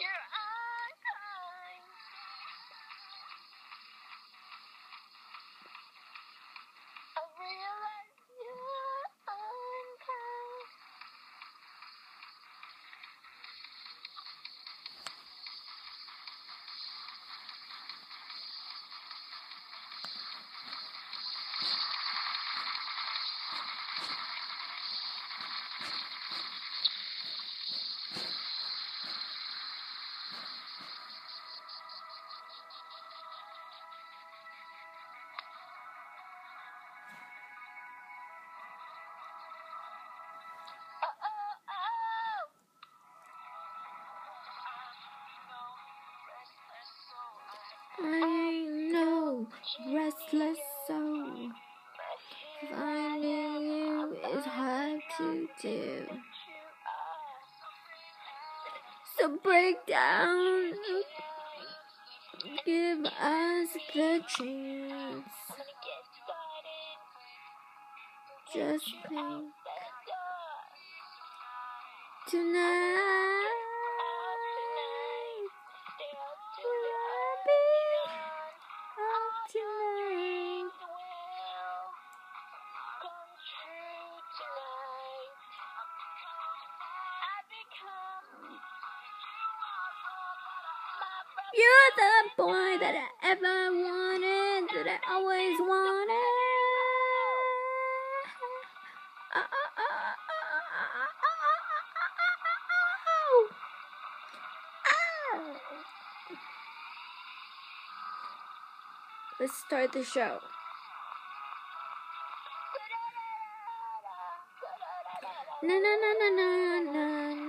I know, restless soul. Finding you is hard to do. So break down, give us the chance. Just think tonight. You're the boy that I ever wanted, that I always wanted. Let's start the show. Na na na na na na.